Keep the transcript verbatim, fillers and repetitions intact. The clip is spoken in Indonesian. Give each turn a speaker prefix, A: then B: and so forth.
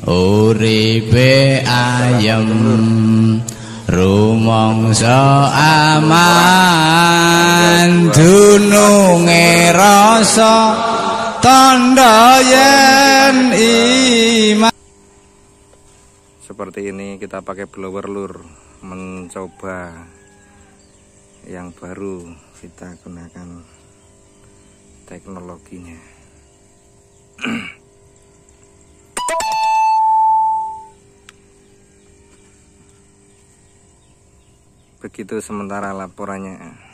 A: uripe ayem rumangsa aman dununge rasa tandha yen iman.
B: Seperti ini kita pakai blower lur, mencoba yang baru, kita gunakan teknologinya. Begitu sementara laporannya.